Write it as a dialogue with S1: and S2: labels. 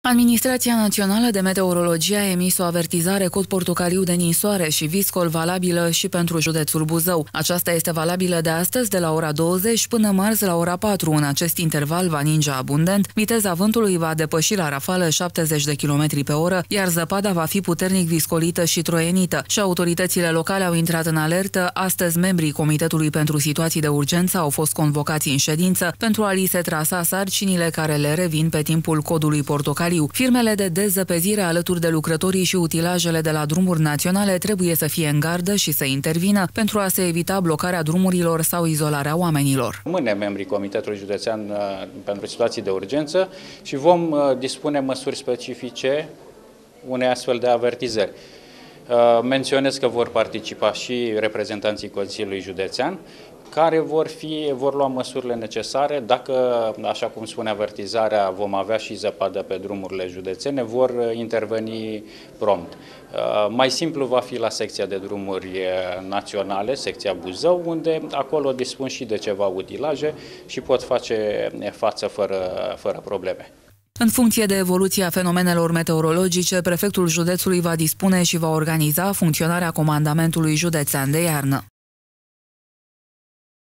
S1: Administrația Națională de Meteorologie a emis o avertizare cod portocaliu de ninsoare și viscol valabilă și pentru județul Buzău. Aceasta este valabilă de astăzi de la ora 20 până marți la ora 4. În acest interval va ninge abundent, viteza vântului va depăși la rafală 70 de km pe oră, iar zăpada va fi puternic viscolită și troienită. Și autoritățile locale au intrat în alertă. Astăzi, membrii Comitetului pentru Situații de Urgență au fost convocați în ședință pentru a li se trasa sarcinile care le revin pe timpul codului portocaliu. Firmele de dezăpezire alături de lucrătorii și utilajele de la drumuri naționale trebuie să fie în gardă și să intervină pentru a se evita blocarea drumurilor sau izolarea oamenilor.
S2: Mâine membrii Comitetului Județean pentru Situații de Urgență și vom dispune măsuri specifice unei astfel de avertizări. Menționez că vor participa și reprezentanții Consiliului Județean, care vor lua măsurile necesare. Dacă, așa cum spune avertizarea, vom avea și zăpadă pe drumurile județene, vor interveni prompt. Mai simplu va fi la secția de drumuri naționale, secția Buzău, unde acolo dispun și de ceva utilaje și pot face față fără probleme.
S1: În funcție de evoluția fenomenelor meteorologice, prefectul județului va dispune și va organiza funcționarea comandamentului județean de iarnă.